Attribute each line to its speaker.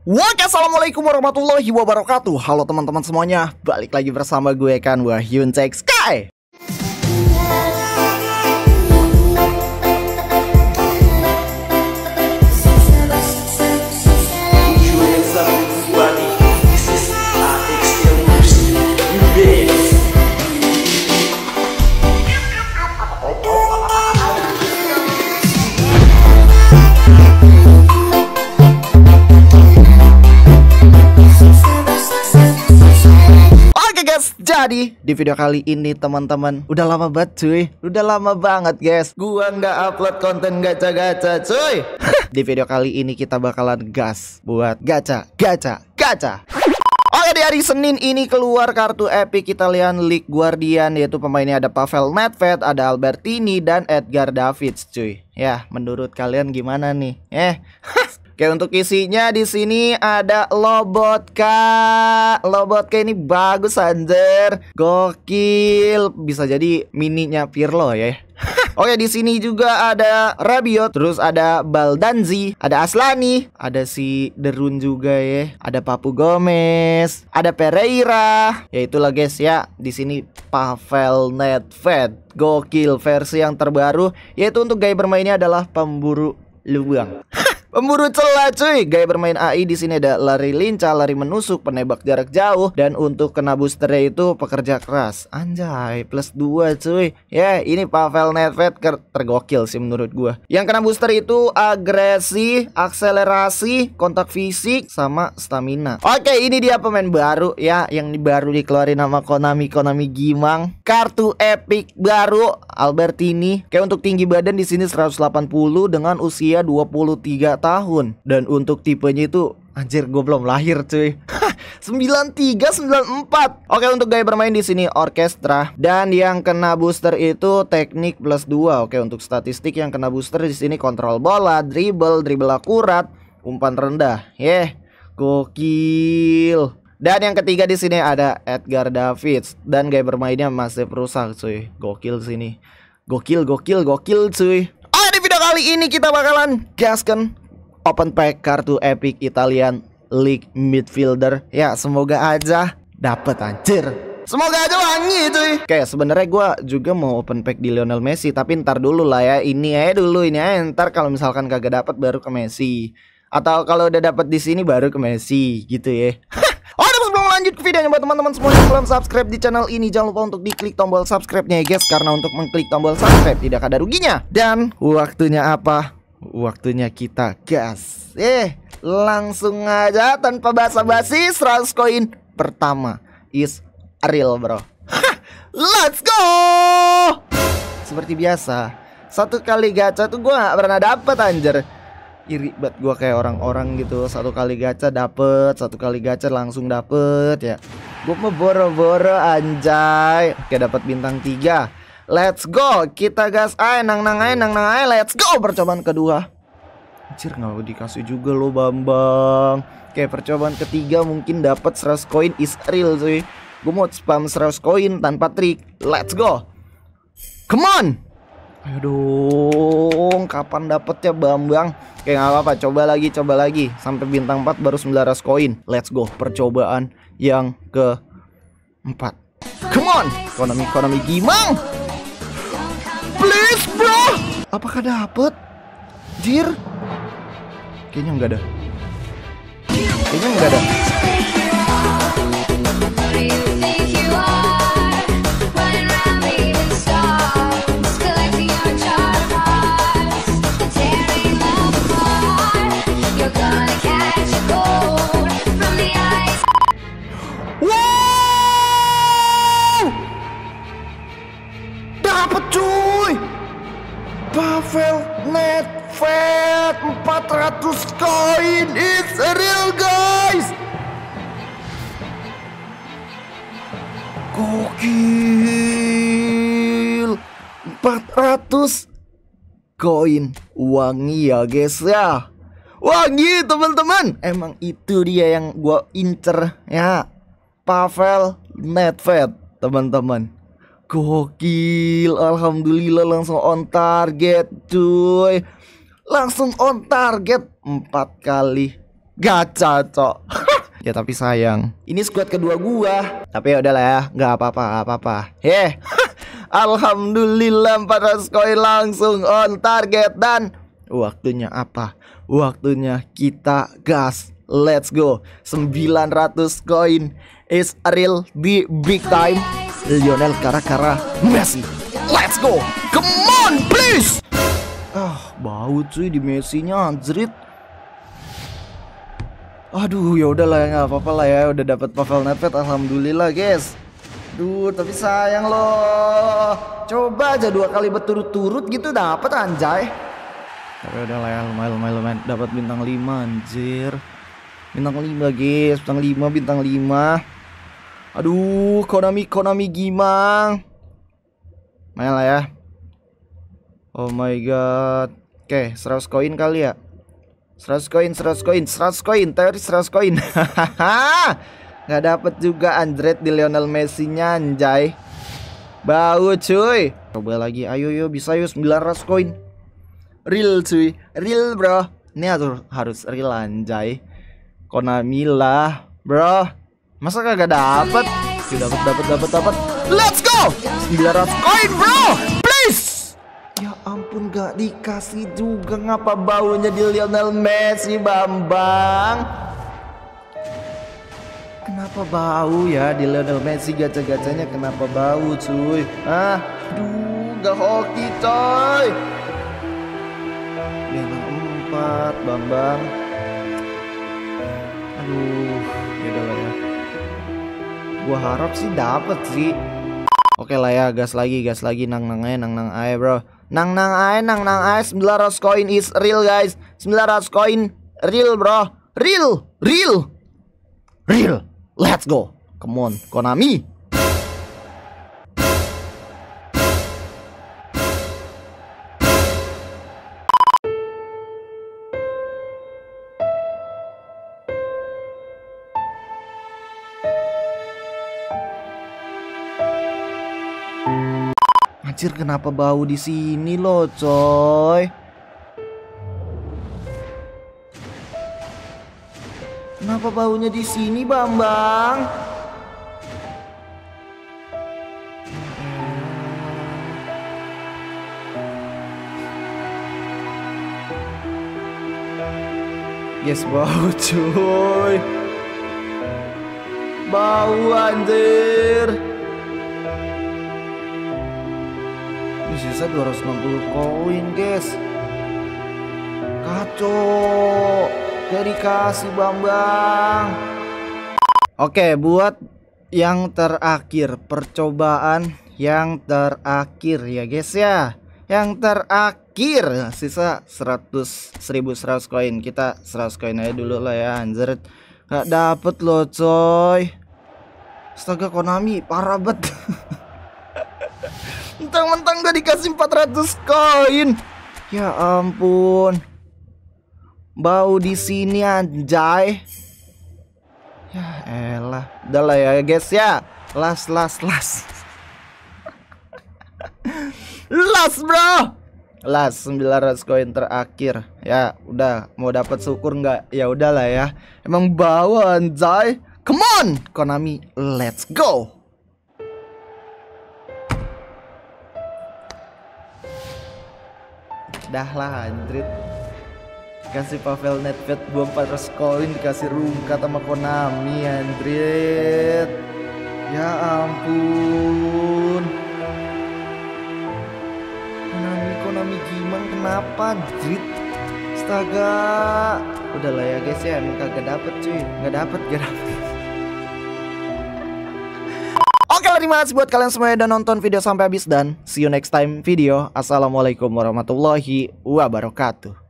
Speaker 1: Oke, assalamualaikum warahmatullahi wabarakatuh. Halo teman-teman semuanya, balik lagi bersama gue kan, Wahyun Cek Sky. Jadi di video kali ini teman-teman, udah lama banget cuy, udah lama banget guys gua nggak upload konten gacha-gacha cuy. Di video kali ini kita bakalan gas buat gacha. Oke, di hari Senin ini keluar kartu epic Italian League Guardian, yaitu pemainnya ada Pavel Nedved, ada Albertini, dan Edgar Davids cuy. Ya, menurut kalian gimana nih? Oke, untuk isinya di sini ada Lobotka. Lobotka ini bagus anjir. Gokil. Bisa jadi mininya Pirlo ya. Oke, di sini juga ada Rabiot, terus ada Baldanzi, ada Aslani, ada si Derun juga ya. Ada Papu Gomez, ada Pereira. Ya itulah guys ya. Di sini Pavel Nedved. Gokil, versi yang terbaru, yaitu untuk gaya bermainnya adalah pemburu luang. Pemburu celah cuy. Gaya bermain AI di sini ada lari lincah, lari menusuk, penembak jarak jauh, dan untuk kena boosternya itu pekerja keras. Anjay, plus 2 cuy. Ya, ini Pavel Nedved tergokil sih menurut gua. Yang kena booster itu agresi, akselerasi, kontak fisik, sama stamina. Oke, ini dia pemain baru ya, yang baru dikeluarin nama Konami Gimang. Kartu epic baru Albertini. Kayak untuk tinggi badan di sini 180 dengan usia 23 tahun. Dan untuk tipenya itu anjir, gue belum lahir cuy. 93 94. Oke, untuk gaya bermain di sini orkestra, dan yang kena booster itu teknik plus 2. Oke, untuk statistik yang kena booster di sini kontrol bola, dribble akurat, umpan rendah. Gokil. Dan yang ketiga di sini ada Edgar Davids, dan gaya bermainnya masih perusak cuy. Gokil sini. Gokil cuy. Di video kali ini kita bakalan gaskan open pack kartu epic Italian League midfielder. Ya, semoga aja dapet anjir. Semoga aja wangi cuy. Kayak sebenarnya gue juga mau open pack di Lionel Messi, tapi ntar dulu lah ya. Ini aja dulu, ntar kalau misalkan kagak dapet baru ke Messi. Atau kalau udah dapet di sini baru ke Messi gitu ya. Sebelum lanjut ke videonya, buat teman-teman semua yang belum subscribe di channel ini, jangan lupa untuk diklik tombol subscribe-nya ya guys, karena untuk mengklik tombol subscribe tidak ada ruginya. Dan waktunya apa? Waktunya kita gas. Langsung aja tanpa basa-basi, 100 koin pertama is real bro. Let's go. Seperti biasa, satu kali gacha tuh gue gak pernah dapet anjir. Iri banget gue kayak orang-orang gitu. Satu kali gacha dapet, satu kali gacha langsung dapet ya. Gue mau boro-boro anjay. Oke, dapat bintang 3. Let's go. Kita gas nang let's go. Percobaan kedua. Anjir, gak dikasih juga lo Bambang. Oke, percobaan ketiga mungkin dapat 100 koin is real cuy. Gue mau spam 100 koin tanpa trik. Let's go. Come on. Ayo dong, kapan dapetnya Bambang? Oke, gak apa-apa, coba lagi sampai bintang 4 baru 900 koin. Let's go, percobaan yang ke-4. Come on, ekonomi Gimang. Please bro. Apakah dapet? Jir. Kayaknya enggak ada. Pavel Nedved 400 koin. It's real guys. Gokil. 400 koin. Wangi ya guys ya. Wangi teman-teman. Emang itu dia yang gua incer ya. Pavel Nedved teman-teman. Gokil, alhamdulillah langsung on target cuy. Langsung on target 4 kali gacha, cok. Ya tapi sayang, ini squad kedua gua. Tapi ya udahlah ya, nggak apa-apa. Alhamdulillah 400 koin langsung on target. Dan waktunya apa? Waktunya kita gas. Let's go. 900 koin is real di big time. Lionel Kara Messi. Let's go. Come on please. Bau cuy di Messi-nya anjrit. Aduh, ya udahlah ya, nggak apa-apa lah ya, udah dapat Pavel Nedved, alhamdulillah guys. Duh, tapi sayang loh. Coba aja 2 kali berturut-turut gitu dapat anjay. Tapi udahlah ya, lumayan dapat bintang 5 anjir. Bintang 5 guys, bintang 5. Aduh, Konami gimang. Main lah ya. Oh my god. Oke, 100 koin kali ya. 100 koin, teori 100 koin. Nggak dapet juga Andret di Lionel Messi-nya anjay. Bau cuy. Coba lagi, ayo bisa yuk 900 koin. Real cuy, real bro. Ini harus real anjay. Konami lah bro. Masa kagak dapet? Dapat. Let's go. 900 koin bro. Please. Ya ampun, gak dikasih juga. Ngapa baunya di Lionel Messi, Bambang? Kenapa bau ya di Lionel Messi gacha-gachanya? Kenapa bau cuy? Aduh, gak hoki coy. Bintang 4 Bambang. Aduh, yaudah ya. Gua harap sih dapet sih. Oke lah ya, gas lagi nang ae bro. Nang ae 900 koin is real guys. 900 koin real bro. Real. Let's go. Come on Konami. Anjir, kenapa bau di sini loh, coy? Kenapa baunya di sini, Bambang? Yes, bau cuy. Bau anjir. Sisa 260 koin guys. Kacau. Gak dikasih Bambang. Oke, buat yang terakhir, percobaan yang terakhir ya guys ya. Yang terakhir sisa 1100 koin. Kita 100 koin aja dulu lah ya anjir. Gak dapet loh coy. Astaga, Konami parah banget. Mentang-mentang gak dikasih 400 koin. Ya ampun. Bau di sini anjay. Ya elah. Udah lah ya guys ya. Last. Last bro. Last 900 koin terakhir. Ya udah, mau dapat syukur nggak? Ya udahlah ya. Emang bau anjay. Come on Konami, let's go. Dah lah Andrit. Kasih Pavel Nedved 400 koin, dikasih rungkat sama Konami Andrit. Ya ampun. Konami gimana kenapa Andrit? Astaga. Udahlah ya guys ya, emang kagak dapet cuy. Gak dapet. Oke lah, terima kasih buat kalian semua yang udah nonton video sampai habis. Dan see you next time video. Assalamualaikum warahmatullahi wabarakatuh.